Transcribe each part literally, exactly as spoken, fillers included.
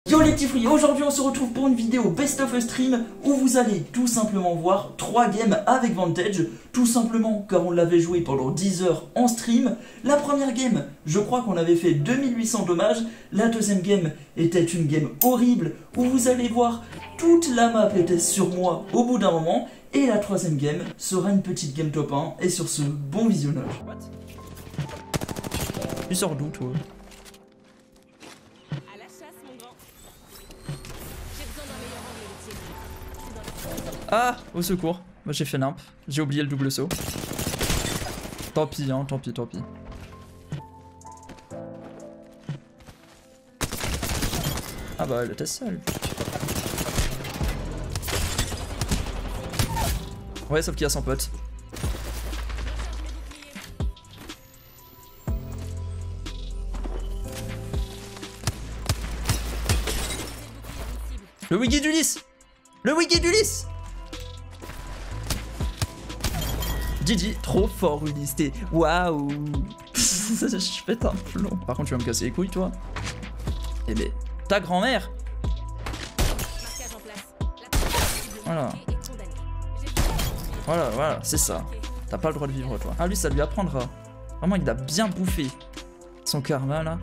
Yo les petits fruits, aujourd'hui on se retrouve pour une vidéo Best of a Stream où vous allez tout simplement voir trois games avec Vantage, tout simplement car on l'avait joué pendant dix heures en stream. La première game, je crois qu'on avait fait deux mille huit cents dommages, la deuxième game était une game horrible où vous allez voir toute la map était sur moi au bout d'un moment, et la troisième game sera une petite game top un, et sur ce, bon visionnage. Tu sors d'où toi? Ah, au secours. Moi j'ai fait nimp. J'ai oublié le double saut. Tant pis, hein, tant pis, tant pis. Ah bah elle était seule. Ouais, sauf qu'il y a son pote. Le wiggy d'Ulysse! Le wiggy d'Ulysse! G G, trop fort Ulysse, t'es waouh. Je pète un plomb. Par contre tu vas me casser les couilles toi. Eh ben, ta grand-mère. Voilà. Voilà, voilà, c'est ça. T'as pas le droit de vivre toi. Ah lui ça lui apprendra. Vraiment il a bien bouffé son karma là.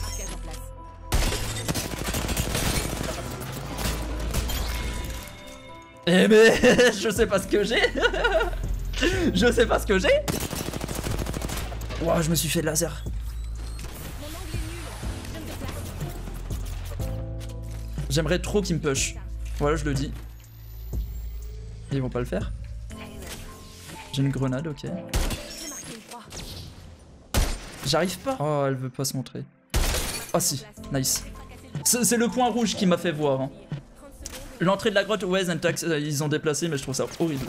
Eh ben, je sais pas ce que j'ai. Je sais pas ce que j'ai. Ouah, je me suis fait de laser. J'aimerais trop qu'ils me push. Voilà, je le dis. Ils vont pas le faire. J'ai une grenade, ok. J'arrive pas. Oh, elle veut pas se montrer. Oh si, nice. C'est le point rouge qui m'a fait voir. Hein. L'entrée de la grotte, ouais, Zentax, ils ont déplacé, mais je trouve ça horrible.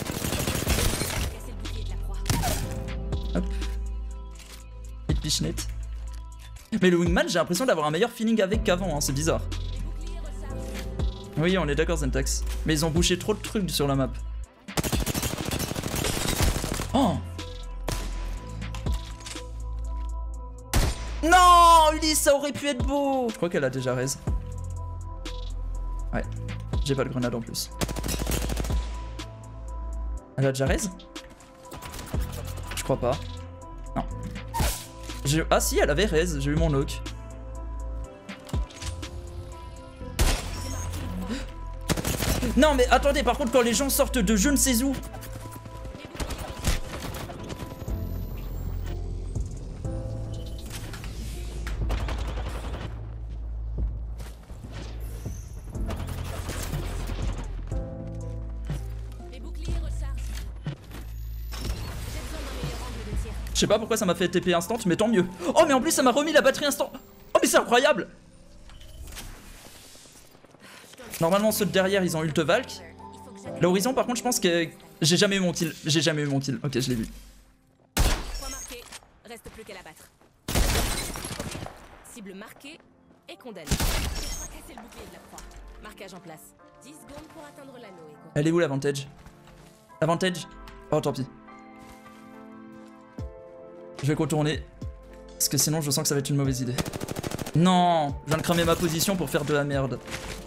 Hop. Et pichenette. Mais le Wingman, j'ai l'impression d'avoir un meilleur feeling avec qu'avant, hein, c'est bizarre. Oui, on est d'accord, Zentax. Mais ils ont bouché trop de trucs sur la map. Oh! Non! Ulysse, ça aurait pu être beau! Je crois qu'elle a déjà raise. Ouais. J'ai pas de grenade en plus. Elle a déjà raise? Je crois pas. Non. Ah si, elle avait raise, j'ai eu mon knock. Non mais attendez, par contre quand les gens sortent de je ne sais où. Je sais pas pourquoi ça m'a fait T P instant, mais tant mieux. Oh mais en plus ça m'a remis la batterie instant. Oh mais c'est incroyable. Normalement ceux de derrière ils ont ult Valk. L'horizon par contre je pense que j'ai jamais eu mon kill. J'ai jamais eu mon kill. Ok je l'ai vu. Point marqué, reste plus qu'à la battre. Cible marquée et condamnée. Casser le bouclier de la croix. Marquage en place. dix secondes pour atteindre l'anneau. Elle est où l'avantage? Avantage? Oh tant pis. Je vais contourner. Parce que sinon je sens que ça va être une mauvaise idée. Non, je viens de cramer ma position pour faire de la merde.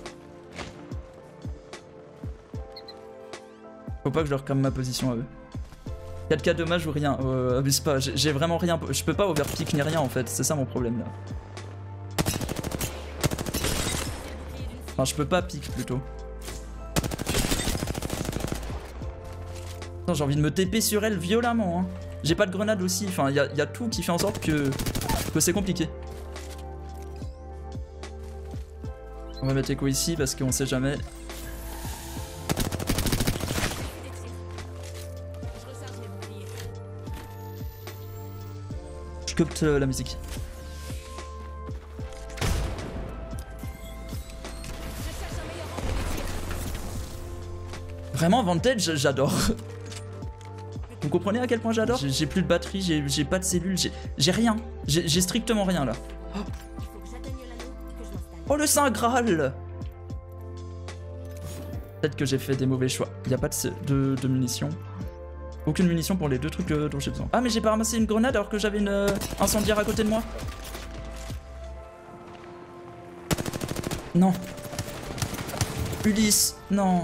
Faut pas que je leur crame ma position à eux. quatre K dommage ou rien. Euh, abuse pas, j'ai vraiment rien. Je peux pas overpick ni rien en fait. C'est ça mon problème là. Enfin je peux pas pick plutôt. J'ai envie de me T P sur elle violemment hein. J'ai pas de grenade aussi, enfin il y, y a tout qui fait en sorte que, que c'est compliqué. On va mettre Echo ici parce qu'on sait jamais. Je copte la musique. Vraiment Vantage, j'adore. Vous comprenez à quel point j'adore? J'ai plus de batterie, j'ai pas de cellules, j'ai rien. J'ai strictement rien là. Oh, oh le Saint Graal. Peut-être que j'ai fait des mauvais choix. Il n'y a pas de, de, de munitions. Aucune munition pour les deux trucs euh, dont j'ai besoin. Ah mais j'ai pas ramassé une grenade alors que j'avais une euh, incendiaire à côté de moi. Non. Ulysse, non.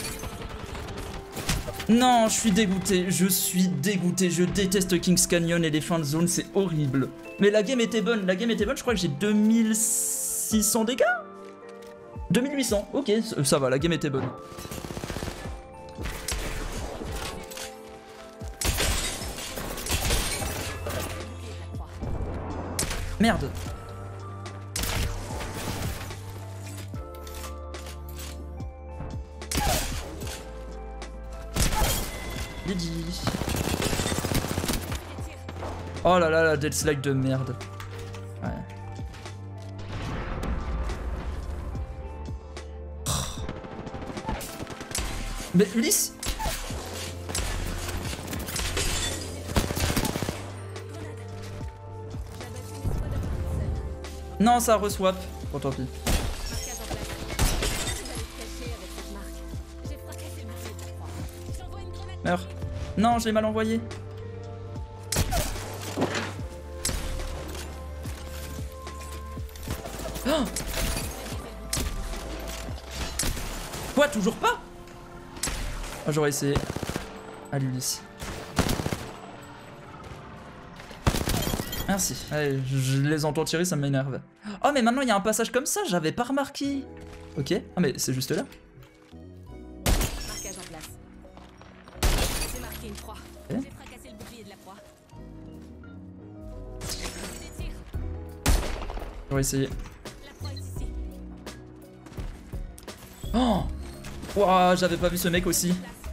Non, je suis dégoûté, je suis dégoûté. Je déteste Kings Canyon et les fins de zone, c'est horrible. Mais la game était bonne, la game était bonne, je crois que j'ai deux mille six cents dégâts. deux mille huit cents, ok, ça va, la game était bonne. Merde. Lydie. Oh là là, la dead slide de merde. Ouais. Mais Ulysse. Non, ça reswap. Bon, tant pis. Meurs. Non, je l'ai mal envoyé. Oh, quoi, toujours pas? Oh, j'aurais essayé. À l'Ulysse. Merci. Allez, je les entends tirer, ça m'énerve. Oh, mais maintenant il y a un passage comme ça, j'avais pas remarqué. Ok. Ah, mais c'est juste là. Marquage en place. J'ai marqué une croix. Eh? J'ai fracassé le bouclier de la croix. Des tirs. J'aurais essayé. La croix est ici. Oh, wow, j'avais pas vu ce mec aussi.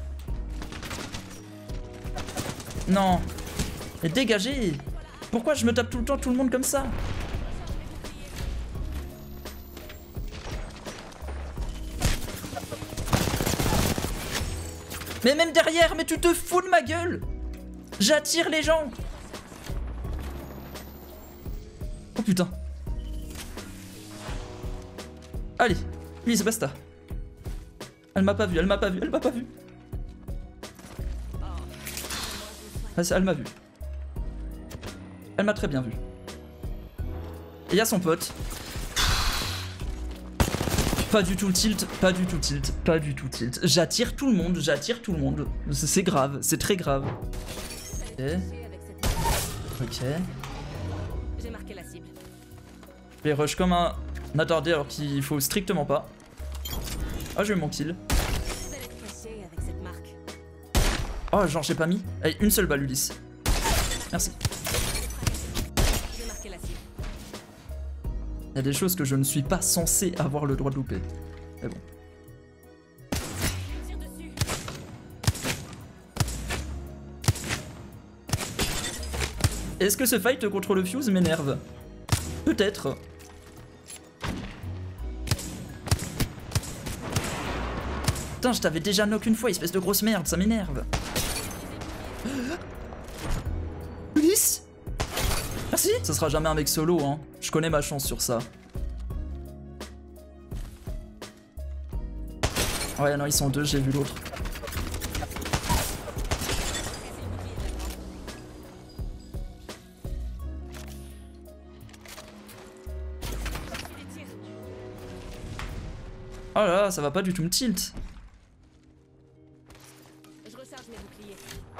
Non. Et dégagez. Pourquoi je me tape tout le temps tout le monde comme ça? Mais même derrière, mais tu te fous de ma gueule. J'attire les gens. Oh putain. Allez, oui, c'est basta. Elle m'a pas vu, elle m'a pas vu, elle m'a pas vu. Ah, elle m'a vu. Elle m'a très bien vu. Et il y a son pote. Pas du tout le tilt, pas du tout tilt, pas du tout tilt. J'attire tout le monde, j'attire tout le monde. C'est grave, c'est très grave. Ok. Ok. J'ai marqué la cible. Je les rush comme un attardé alors qu'il faut strictement pas. Ah, j'ai eu mon kill. Vous allez être caché avec cette marque. Oh, genre j'ai pas mis. Allez, une seule balle, Ulysse. Merci. J'ai marqué la cible. Il y a des choses que je ne suis pas censé avoir le droit de louper. Mais bon. Tire dessus. Est-ce que ce fight contre le fuse m'énerve? Peut-être. Putain, je t'avais déjà knock une fois, espèce de grosse merde, ça m'énerve. Ulysse? Merci. Ça sera jamais un mec solo, hein. Je connais ma chance sur ça. Ouais, non, ils sont deux, j'ai vu l'autre. Oh là là, ça va pas du tout me tilt. Je recharge mes boucliers.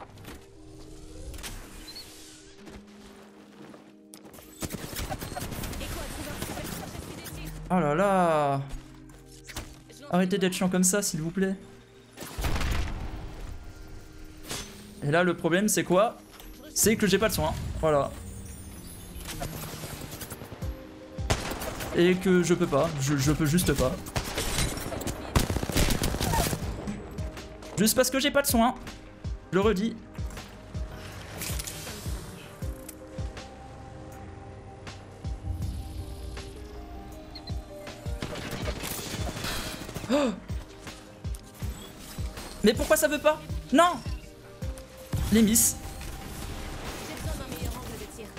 Oh là là. Arrêtez d'être chiant comme ça, s'il vous plaît. Et là, le problème, c'est quoi? C'est que j'ai pas de soin. Voilà. Et que je peux pas. Je, je peux juste pas. Juste parce que j'ai pas de soin. Je le redis. Oh, mais pourquoi ça veut pas? Non. Les miss. J'ai besoin d'un meilleur angle de tir.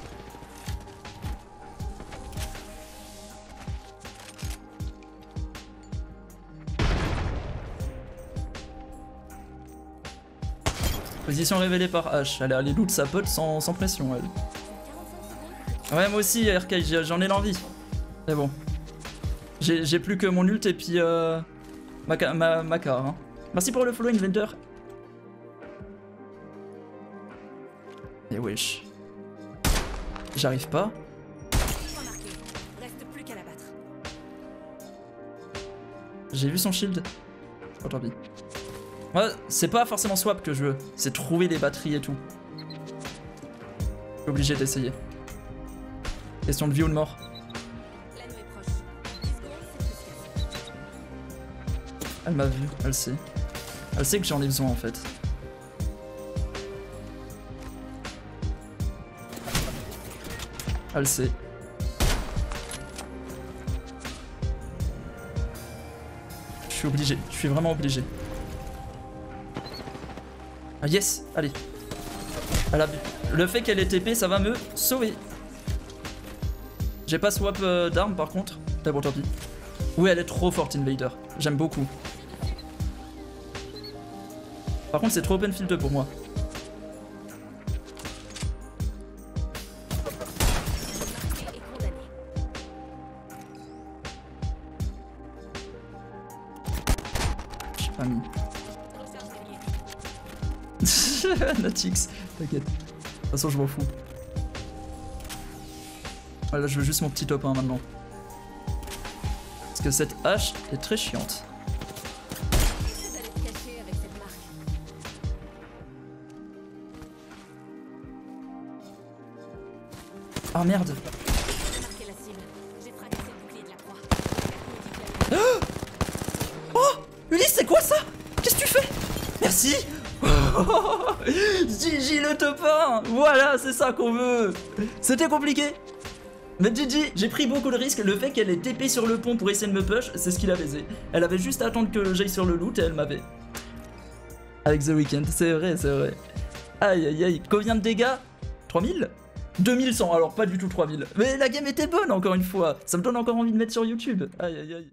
Position révélée par H. Elle a les loups de sa pote sans, sans pression, elle. Ouais, moi aussi, R K, j'en ai l'envie. Mais bon. J'ai plus que mon ult et puis euh, ma, ma, ma car. Hein. Merci pour le follow Inventor. Et wesh. J'arrive pas. J'ai vu son shield. Oh tant pis. Moi, c'est pas forcément swap que je veux, c'est trouver les batteries et tout. Je suis obligé d'essayer. Question de vie ou de mort. Elle m'a vu, elle sait. Elle sait que j'en ai besoin en fait. Elle sait. Je suis obligé, je suis vraiment obligé. Ah yes, allez. Elle a... Le fait qu'elle ait T P, ça va me sauver. J'ai pas swap euh, d'armes par contre. D'abord tant pis. Oui, elle est trop forte Invader. J'aime beaucoup. Par contre, c'est trop open field pour moi. J'ai pas mis. Natix, t'inquiète. De toute façon, je m'en fous. Voilà, je veux juste mon petit top un maintenant. Parce que cette hache est très chiante. Ah merde. Oh, oh Ulysse, c'est quoi ça? Qu'est-ce que tu fais? Merci. G G le top un. Voilà, c'est ça qu'on veut. C'était compliqué. Mais G G, j'ai pris beaucoup de risques. Le fait qu'elle ait T P sur le pont pour essayer de me push, c'est ce qui l'a baisé. Elle avait juste à attendre que j'aille sur le loot et elle m'avait. Avec The Weeknd, c'est vrai, c'est vrai. Aïe aïe aïe. Combien de dégâts? trois mille deux mille cent, alors pas du tout trois mille. Mais la game était bonne encore une fois. Ça me donne encore envie de mettre sur YouTube. Aïe aïe aïe.